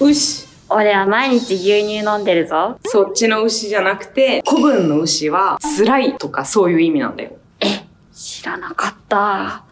牛。 俺は毎日牛乳飲んでるぞ。 そっちの牛じゃなくて、古文の牛は辛いとかそういう意味なんだよ。 知らなかった。